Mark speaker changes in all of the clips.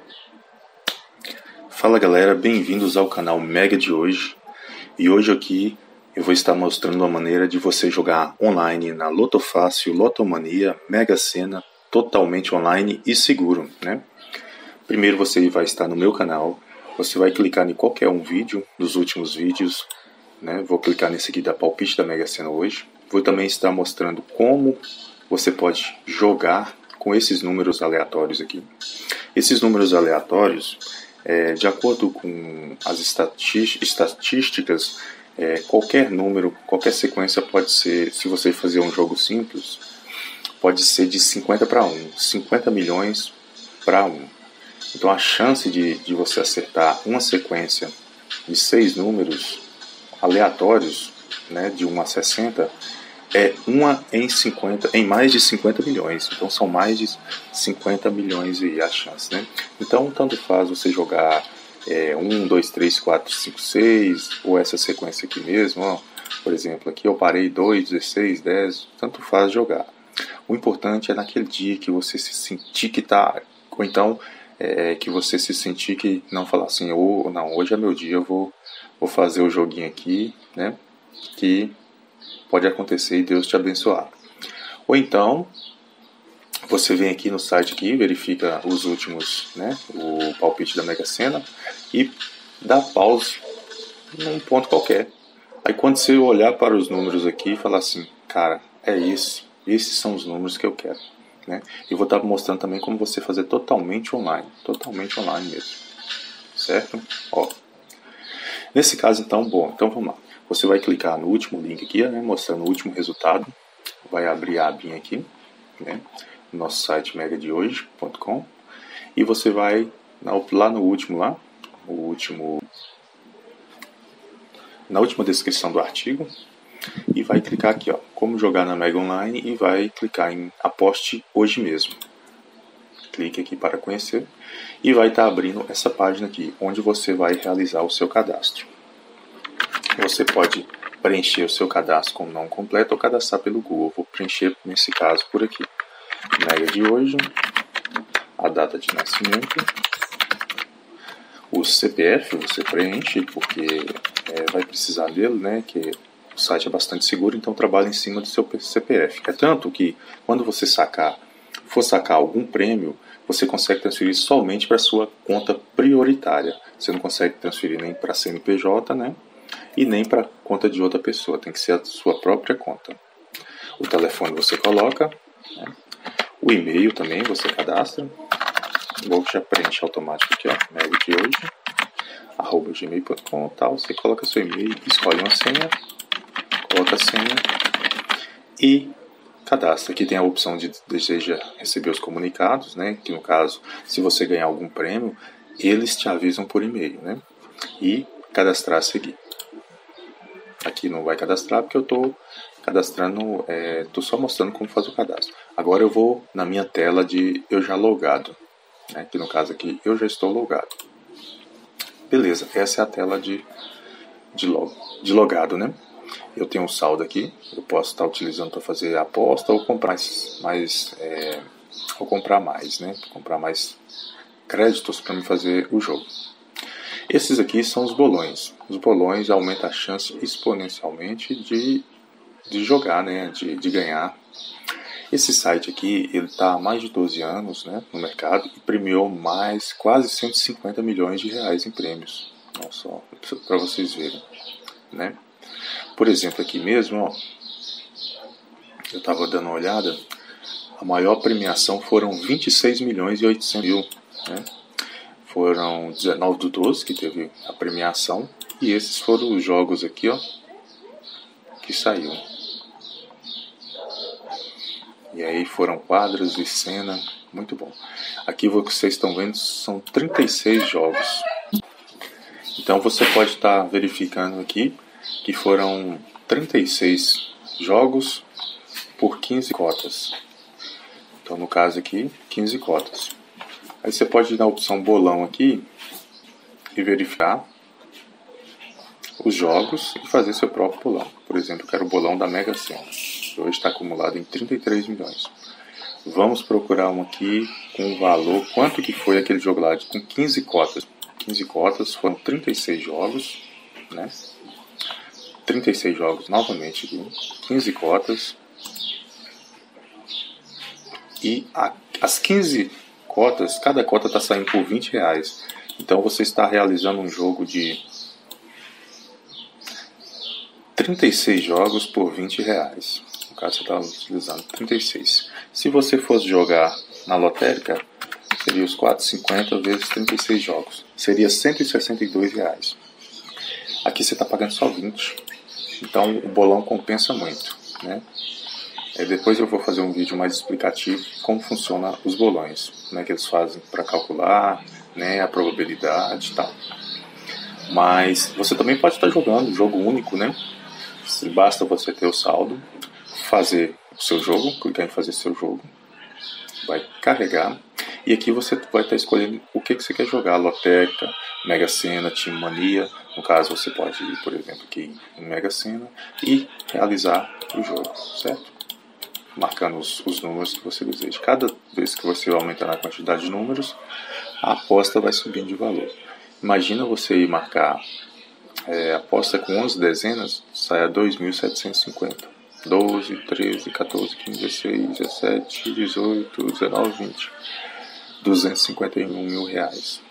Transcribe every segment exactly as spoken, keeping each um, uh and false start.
Speaker 1: Fala galera, bem-vindos ao canal Mega de hoje. E hoje aqui eu vou estar mostrando uma maneira de você jogar online na Loto Fácil, Lotomania, Mega Sena, totalmente online e seguro, né? Primeiro você vai estar no meu canal, você vai clicar em qualquer um vídeo dos últimos vídeos, né? Vou clicar nesse aqui da palpite da Mega Sena hoje. Vou também estar mostrando como você pode jogar com esses números aleatórios aqui. Esses números aleatórios, é, de acordo com as estatísticas, é, qualquer número, qualquer sequência pode ser, se você fazer um jogo simples, pode ser de cinquenta para um, cinquenta milhões para um. Então a chance de, de você acertar uma sequência de seis números aleatórios, né, de um a sessenta, é uma em cinquenta, em mais de cinquenta milhões. Então são mais de cinquenta milhões aí a chance, né? Então tanto faz você jogar é, um, dois, três, quatro, cinco, seis, ou essa sequência aqui mesmo, ó. Por exemplo, aqui eu parei dois, dezesseis, dez, tanto faz jogar. O importante é naquele dia que você se sentir que tá, ou então é, que você se sentir que não falar assim, ou oh, não, hoje é meu dia, eu vou, vou fazer o joguinho aqui, né? Que pode acontecer e Deus te abençoar. Ou então, você vem aqui no site aqui, verifica os últimos, né, o palpite da Mega Sena e dá pause num ponto qualquer. Aí quando você olhar para os números aqui e falar assim, cara, é esse, esses são os números que eu quero, né? E vou estar mostrando também como você fazer totalmente online, totalmente online mesmo, certo? Ó, nesse caso então, bom, então vamos lá. Você vai clicar no último link aqui, né, mostrando o último resultado. Vai abrir a abinha aqui, né, no nosso site mega de hoje ponto com. E você vai lá no último, lá, o último, na última descrição do artigo. E vai clicar aqui, ó, como jogar na Mega Online. E vai clicar em aposte hoje mesmo. Clique aqui para conhecer. E vai estar abrindo essa página aqui, onde você vai realizar o seu cadastro. Você pode preencher o seu cadastro como não completo ou cadastrar pelo Google. Vou preencher, nesse caso, por aqui. Mega de hoje, a data de nascimento, o C P F você preenche, porque é, vai precisar dele, né? Que o site é bastante seguro, então trabalha em cima do seu C P F. É tanto que, quando você sacar, for sacar algum prêmio, você consegue transferir somente para a sua conta prioritária. Você não consegue transferir nem para C N P J, né? E nem para conta de outra pessoa, tem que ser a sua própria conta. O telefone você coloca, né? O e-mail também você cadastra, igual que já preenche automático aqui, ó, mega de hoje, arroba gmail ponto com, tal. Você coloca seu e-mail, escolhe uma senha, coloca a senha e cadastra. Aqui tem a opção de deseja receber os comunicados, né? Que no caso, se você ganhar algum prêmio, eles te avisam por e-mail, né? E cadastrar a seguir. Aqui não vai cadastrar porque eu estou cadastrando, estou é, só mostrando como faz o cadastro. Agora eu vou na minha tela de eu já logado, né? Que no caso aqui eu já estou logado. Beleza, essa é a tela de, de, log, de logado, né? Eu tenho um saldo aqui, eu posso estar utilizando para fazer aposta ou comprar mais, mais é, ou comprar mais, né? Comprar mais créditos para me fazer o jogo. Esses aqui são os bolões. Os bolões aumentam a chance exponencialmente de, de jogar, né? de, de ganhar. Esse site aqui ele está há mais de doze anos, né, no mercado e premiou mais quase cento e cinquenta milhões de reais em prêmios. Olha só, para vocês verem, né? Por exemplo, aqui mesmo, ó, eu estava dando uma olhada, a maior premiação foram vinte e seis milhões e oitocentos mil, né? Foram dezenove do doze que teve a premiação. E esses foram os jogos aqui, ó, que saiu. E aí foram quadros e cena. Muito bom. Aqui o que vocês estão vendo são trinta e seis jogos. Então você pode estar verificando aqui que foram trinta e seis jogos por quinze cotas. Então no caso aqui, quinze cotas. Aí você pode ir na opção bolão aqui e verificar os jogos e fazer seu próprio bolão. Por exemplo, eu quero o bolão da Mega Sena. Hoje está acumulado em trinta e três milhões. Vamos procurar um aqui com o valor, quanto que foi aquele jogo lá, com quinze cotas. quinze cotas, foram trinta e seis jogos, né? trinta e seis jogos novamente aqui, quinze cotas. E a, as quinze cotas, cada cota está saindo por vinte reais. Então você está realizando um jogo de trinta e seis jogos por vinte reais. No caso você está utilizando trinta e seis. Se você fosse jogar na lotérica, seria os quatrocentos e cinquenta vezes trinta e seis jogos. Seria cento e sessenta e dois reais. Aqui você está pagando só vinte. Então o bolão compensa muito, né? É, depois eu vou fazer um vídeo mais explicativo como funciona os bolões, né, que eles fazem para calcular, né, a probabilidade e tal. Mas você também pode estar jogando jogo único, né? Basta você ter o saldo, fazer o seu jogo, clicar em fazer seu jogo, vai carregar, e aqui você vai estar escolhendo o que, que você quer jogar, lotérica, Mega Sena, Time Mania. No caso você pode ir, por exemplo, aqui em Mega Sena e realizar o jogo, certo? Marcando os, os números que você deseja. Cada vez que você aumentar a quantidade de números, a aposta vai subindo de valor. Imagina você ir marcar é, aposta com onze dezenas, sai a dois mil setecentos e cinquenta. doze, treze, quatorze, quinze, dezesseis, dezessete, dezoito, dezenove, vinte. duzentos e cinquenta e um mil reais.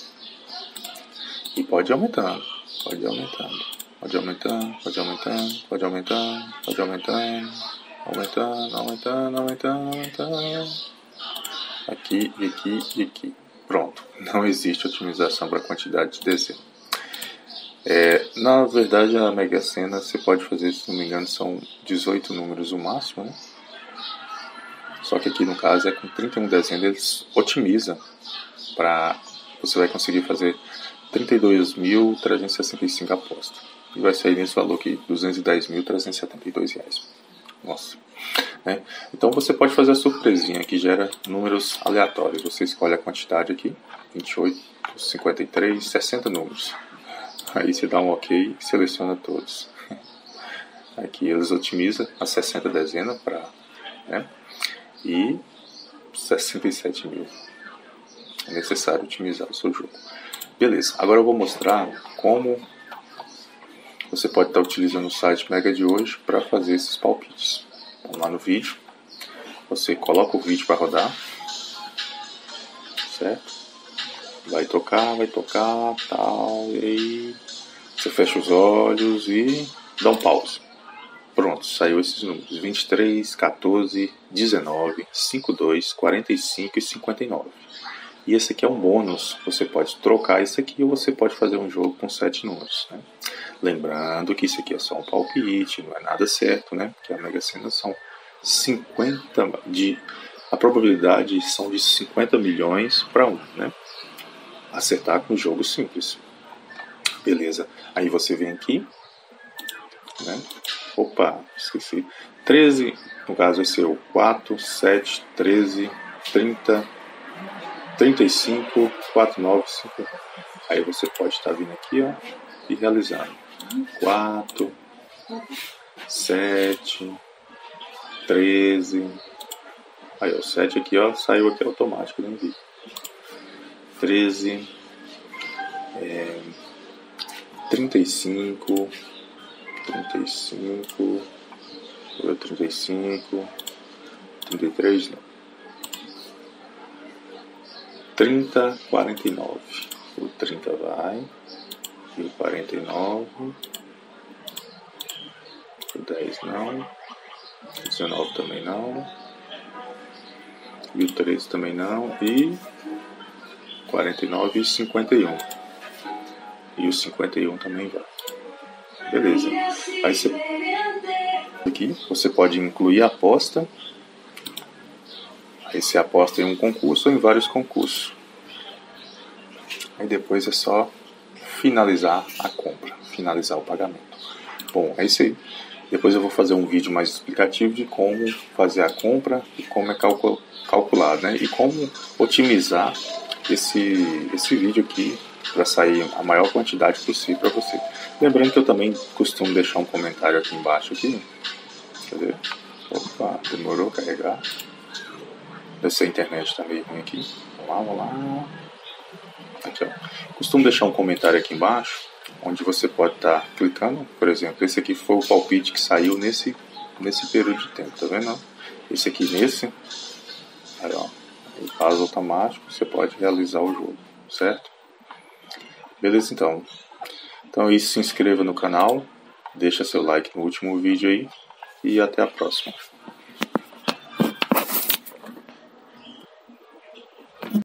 Speaker 1: E pode ir aumentando, pode ir aumentando, pode ir aumentando, pode ir aumentando, pode ir aumentando, pode ir aumentando, aumentando, aumentando, aumentando, aumentando. Aqui, e aqui, e aqui. Pronto, não existe otimização para a quantidade de dezenas. É, na verdade, a Mega Sena você pode fazer, se não me engano, são dezoito números o máximo, né? Só que aqui no caso é com trinta e um dezenas, eles otimizam para você vai conseguir fazer trinta e dois mil trezentos e sessenta e cinco apostas. E vai sair nesse valor aqui, duzentos e dez mil trezentos e setenta e dois reais. Nossa. Né? Então você pode fazer a surpresinha que gera números aleatórios. Você escolhe a quantidade aqui, vinte e oito, cinquenta e três, sessenta números. Aí você dá um OK e seleciona todos. Aqui eles otimizam as sessenta dezenas para, né? E sessenta e sete mil. É necessário otimizar o seu jogo. Beleza, agora eu vou mostrar como você pode estar utilizando o site Mega de hoje para fazer esses palpites. Vamos lá no vídeo. Você coloca o vídeo para rodar. Certo? Vai tocar, vai tocar, tal, e aí você fecha os olhos e dá um pause. Pronto, saiu esses números: vinte e três, quatorze, dezenove, cinquenta e dois, quarenta e cinco e cinquenta e nove. E esse aqui é um bônus. Você pode trocar isso aqui ou você pode fazer um jogo com sete números, né? Lembrando que isso aqui é só um palpite, não é nada certo, né? Porque a Mega Sena são cinquenta de a probabilidade são de cinquenta milhões para um, né? Acertar com um jogo simples. Beleza. Aí você vem aqui, né? Opa, esqueci. treze, no caso vai ser o quatro, sete, treze, trinta, trinta e cinco, quatro, nove, cinco. Aí você pode estar vindo aqui, ó, e realizando. quatro, sete, treze. Aí o sete aqui, ó, saiu aqui automático, nem vi. treze, é, trinta e cinco, trinta e cinco, trinta e cinco, trinta e três, não. trinta, quarenta e nove. O trinta vai, e o quarenta e nove, o dez não, o dezenove também não, e o treze também não, e quarenta e nove e cinquenta e um. E o cinquenta e um também vai. Beleza. Aí você aqui você pode incluir a aposta. Aí você aposta em um concurso ou em vários concursos. Aí depois é só finalizar a compra, finalizar o pagamento. Bom, é isso aí. Depois eu vou fazer um vídeo mais explicativo de como fazer a compra e como é calcul calculado, né? E como otimizar esse, esse vídeo aqui para sair a maior quantidade possível para você. Lembrando que eu também costumo deixar um comentário aqui embaixo aqui. Cadê? Opa, demorou a carregar. Essa internet tá meio ruim aqui. Vamos lá, vamos lá. Aqui, ó. Costumo deixar um comentário aqui embaixo, onde você pode estar tá clicando. Por exemplo, esse aqui foi o palpite que saiu nesse, nesse período de tempo, tá vendo? Esse aqui nesse. Aí, ó. Em caso automático, você pode realizar o jogo, certo? Beleza, então. Então é isso, se inscreva no canal, deixa seu like no último vídeo aí e até a próxima.